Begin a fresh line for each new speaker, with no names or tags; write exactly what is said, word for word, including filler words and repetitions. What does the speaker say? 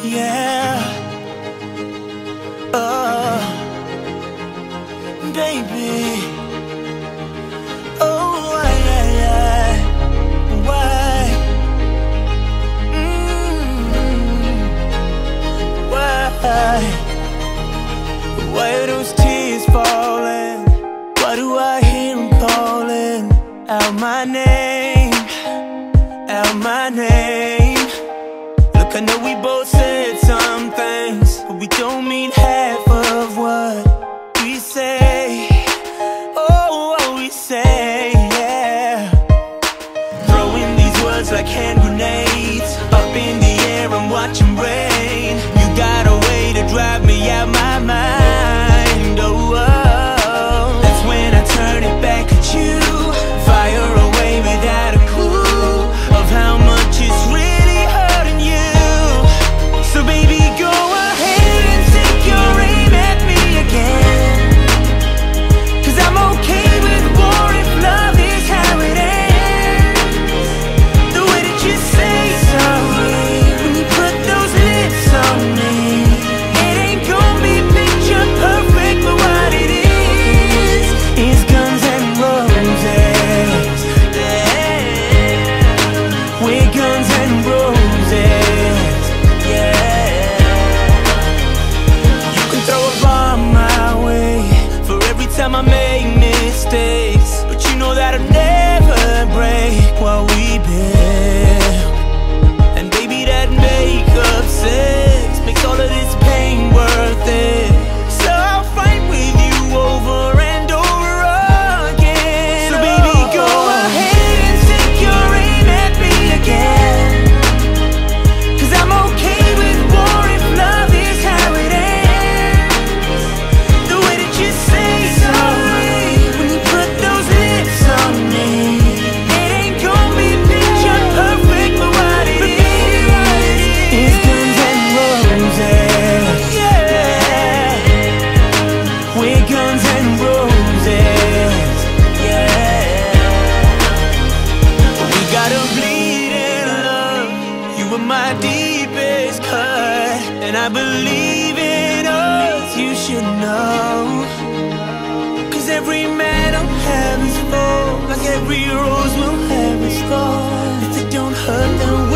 yeah. Oh, baby. Oh, why, yeah, yeah. Why? Mm, why? Why are those tears falling? Why do I hear them calling out my name? Out my name. Look, I know we both said some things, but we don't mean half of what we say. Oh, what we say, yeah. Throwing these words like hand grenades up in the air, I'm watching rain. You got a way to drive me out my mind. Oh, oh. That's when I turn it back at you. Fire away without a clue of how much it's really hurting you. So baby, go ahead and take your aim at me again, 'cause I'm okay with war if love is how it ends. The way that you say sorry when you put those lips on me, it ain't gonna be picture perfect, but what it is is guns and roses. Yeah, we're guns and roses. Yeah, you can throw a bomb my way for every time I make mistakes, but you know that I'll never break what we built. And baby, that makeup sex makes all of this pain worth it. So I'll fight with you over and over again. So baby, go ahead and take your aim at me again, 'cause I'm okay with war if love is how it ends. The way that you say sorry when you put those lips on me, it ain't gonna be picture perfect, but what it is is guns and roses. Yeah, we're guns and roses. Yeah, we gotta bleed in love. You were my deepest cut, and I believe in us, you should know. 'Cause every man will have his fall, like every rose will have its thorn. If it don't hurt, then